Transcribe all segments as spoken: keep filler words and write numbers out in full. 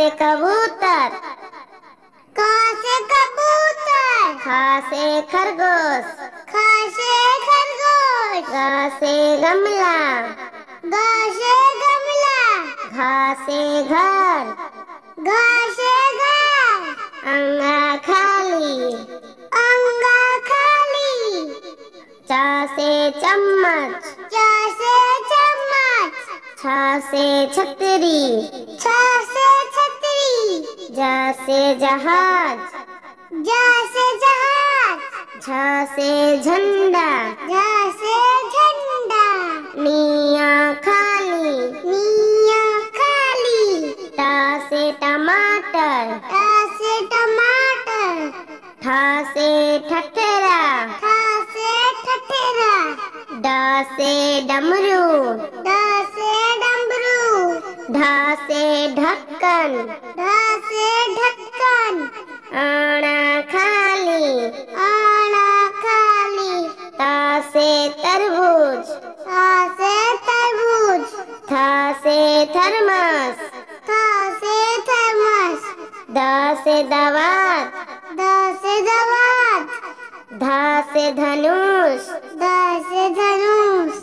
से कबूतर, क से कबूतर, ख से खरगोश, ख से खरगोश, ग से गमला, ग से गमला, घ से घर, घ से घर, अंगा खाली, अंगा खाली, च से चम्मच, च से चम्मच, छ से छतरी, छ से छतरी, ज से जहाज, ज से जहाज, झ से झंडा, झ से झंडा, निया खाली, निया खाली, ट से टमाटर, ट से टमाटर, ठ से ठठेरा, ठ से ठठेरा, ड से डमरू, ड से डमरू, ढ से ढक्कन, ढ से ढक्कन, अणा खाली, आना खाली, त से तरबूज, थ से तरबूज, थ से थर्मस, थ से थर्मस, द से दवात, ध से दवात, ध से धनुष, ध से धनुष,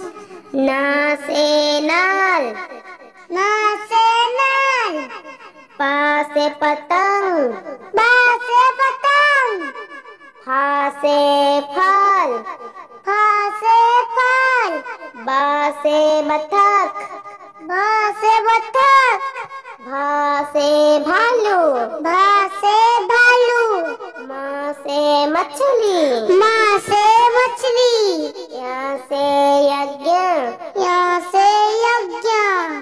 न से नाल, न से नल, प से पतंग, ब से पतंग, फ से फल, फ से फल, ब से बतख, ब से बतख, भ से भालू, भ से भालू, म से मछली, म से मछली, य से यज्ञ, य से यज्ञ,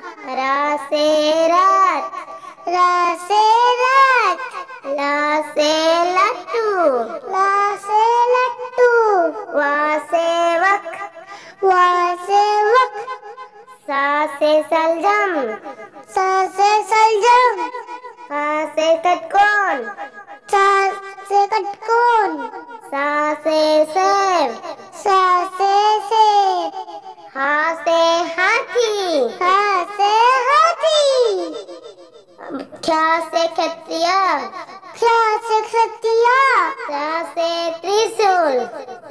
र से रथ, र से रथ, ल से लट्टू, ल से लट्टू, व से वक, व से वक, स से सलजम, स से सलजम, क से कटकोन, च से कटकोन, स से सेब, स से सेब, ह से हाथी, ह से हाथी, ख से खतिया, ख से खतिया, च से त्रिशूल,